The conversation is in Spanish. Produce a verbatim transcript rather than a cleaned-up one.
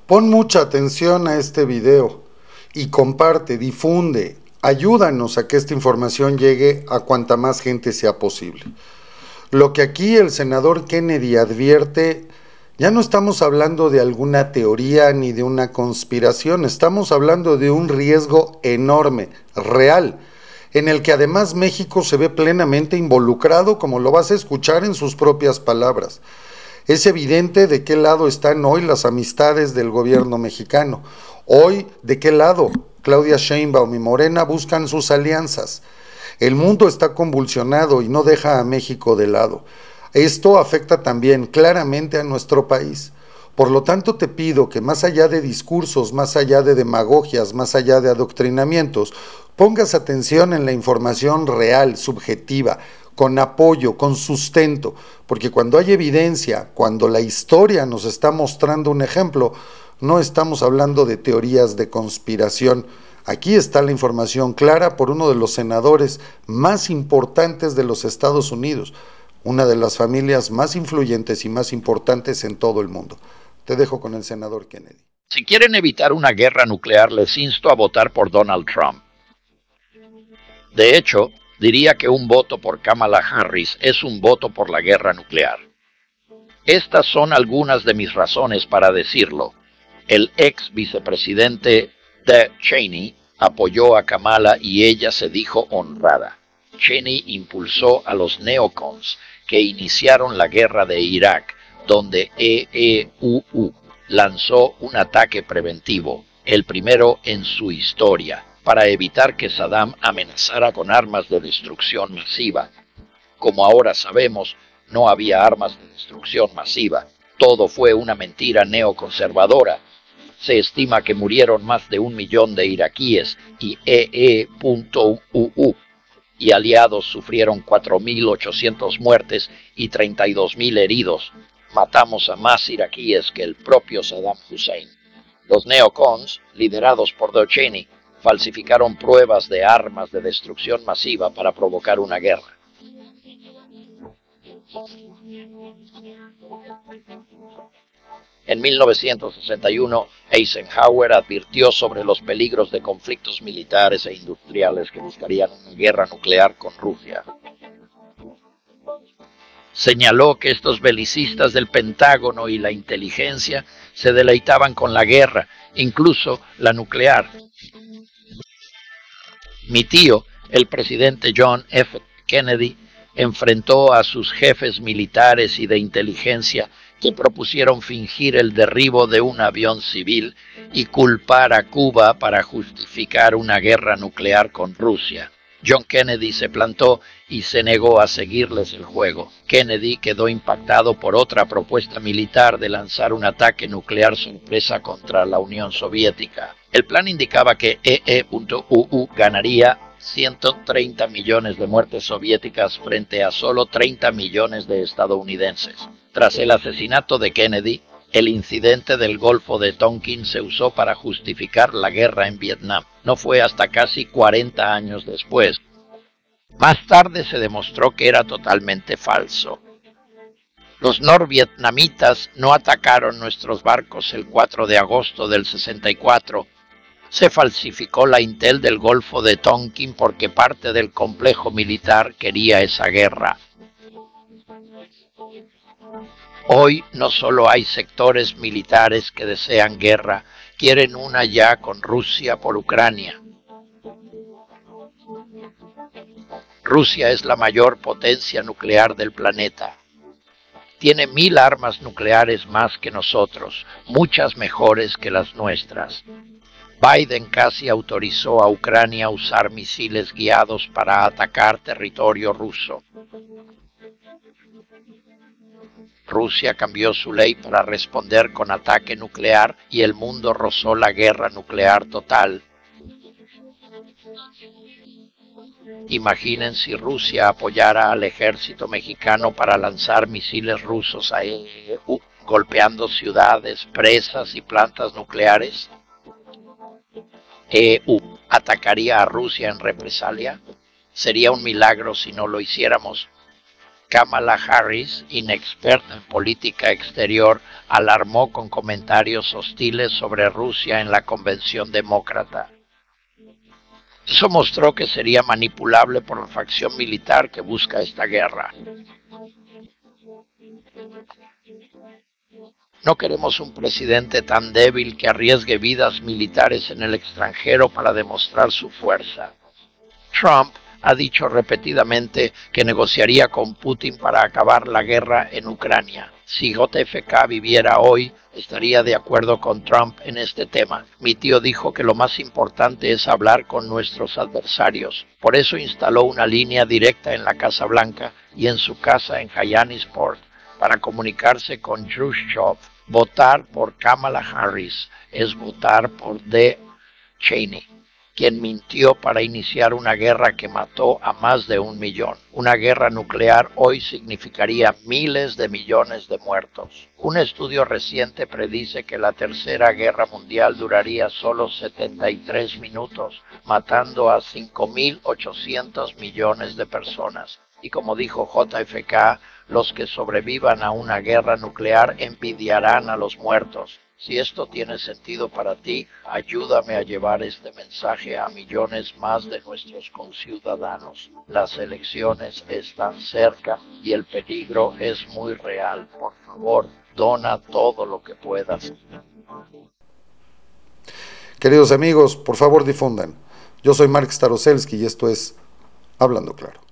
Pon mucha atención a este video y comparte, difunde, ayúdanos a que esta información llegue a cuanta más gente sea posible. Lo que aquí el senador Kennedy advierte, ya no estamos hablando de alguna teoría ni de una conspiración, estamos hablando de un riesgo enorme, real, en el que además México se ve plenamente involucrado, como lo vas a escuchar en sus propias palabras. Es evidente de qué lado están hoy las amistades del gobierno mexicano. Hoy, de qué lado Claudia Sheinbaum y Morena buscan sus alianzas. El mundo está convulsionado y no deja a México de lado. Esto afecta también claramente a nuestro país. Por lo tanto, te pido que más allá de discursos, más allá de demagogias, más allá de adoctrinamientos, pongas atención en la información real, subjetiva, con apoyo, con sustento, porque cuando hay evidencia, cuando la historia nos está mostrando un ejemplo, no estamos hablando de teorías de conspiración. Aquí está la información clara por uno de los senadores más importantes de los Estados Unidos, una de las familias más influyentes y más importantes en todo el mundo. Te dejo con el senador Kennedy. Si quieren evitar una guerra nuclear, les insto a votar por Donald Trump. De hecho, diría que un voto por Kamala Harris es un voto por la guerra nuclear. Estas son algunas de mis razones para decirlo. El ex vicepresidente Dick Cheney apoyó a Kamala y ella se dijo honrada. Cheney impulsó a los neocons que iniciaron la guerra de Irak, donde E E U U lanzó un ataque preventivo, el primero en su historia, para evitar que Saddam amenazara con armas de destrucción masiva. Como ahora sabemos, no había armas de destrucción masiva. Todo fue una mentira neoconservadora. Se estima que murieron más de un millón de iraquíes y E E U U y aliados sufrieron cuatro mil ochocientas muertes y treinta y dos mil heridos. Matamos a más iraquíes que el propio Saddam Hussein. Los neocons, liderados por Dick Cheney, falsificaron pruebas de armas de destrucción masiva para provocar una guerra. En mil novecientos sesenta y uno, Eisenhower advirtió sobre los peligros de conflictos militares e industriales que buscarían una guerra nuclear con Rusia. Señaló que estos belicistas del Pentágono y la inteligencia se deleitaban con la guerra, incluso la nuclear. Mi tío, el presidente John F. Kennedy, enfrentó a sus jefes militares y de inteligencia que propusieron fingir el derribo de un avión civil y culpar a Cuba para justificar una guerra nuclear con Rusia. John Kennedy se plantó y se negó a seguirles el juego. Kennedy quedó impactado por otra propuesta militar de lanzar un ataque nuclear sorpresa contra la Unión Soviética. El plan indicaba que E E U U ganaría ciento treinta millones de muertes soviéticas frente a solo treinta millones de estadounidenses. Tras el asesinato de Kennedy, el incidente del Golfo de Tonkin se usó para justificar la guerra en Vietnam. No fue hasta casi cuarenta años después. Más tarde se demostró que era totalmente falso. Los norvietnamitas no atacaron nuestros barcos el cuatro de agosto del sesenta y cuatro. Se falsificó la intel del Golfo de Tonkin porque parte del complejo militar quería esa guerra. Hoy no solo hay sectores militares que desean guerra, quieren una ya con Rusia por Ucrania. Rusia es la mayor potencia nuclear del planeta. Tiene mil armas nucleares más que nosotros, muchas mejores que las nuestras. Biden casi autorizó a Ucrania a usar misiles guiados para atacar territorio ruso. Rusia cambió su ley para responder con ataque nuclear y el mundo rozó la guerra nuclear total. Imaginen si Rusia apoyara al ejército mexicano para lanzar misiles rusos a E E U, golpeando ciudades, presas y plantas nucleares. E E U atacaría a Rusia en represalia. Sería un milagro si no lo hiciéramos. Kamala Harris, inexperta en política exterior, alarmó con comentarios hostiles sobre Rusia en la convención demócrata. Eso mostró que sería manipulable por la facción militar que busca esta guerra. No queremos un presidente tan débil que arriesgue vidas militares en el extranjero para demostrar su fuerza. Trump ha dicho repetidamente que negociaría con Putin para acabar la guerra en Ucrania. Si J F K viviera hoy, estaría de acuerdo con Trump en este tema. Mi tío dijo que lo más importante es hablar con nuestros adversarios. Por eso instaló una línea directa en la Casa Blanca y en su casa en Hyannisport para comunicarse con Khrushchev. Votar por Kamala Harris es votar por Dick Cheney, quien mintió para iniciar una guerra que mató a más de un millón. Una guerra nuclear hoy significaría miles de millones de muertos. Un estudio reciente predice que la Tercera Guerra Mundial duraría solo setenta y tres minutos, matando a cinco mil ochocientos millones de personas. Y como dijo J F K, los que sobrevivan a una guerra nuclear envidiarán a los muertos. Si esto tiene sentido para ti, ayúdame a llevar este mensaje a millones más de nuestros conciudadanos. Las elecciones están cerca y el peligro es muy real. Por favor, dona todo lo que puedas. Queridos amigos, por favor difundan. Yo soy Mark Staroselsky y esto es Hablando Claro.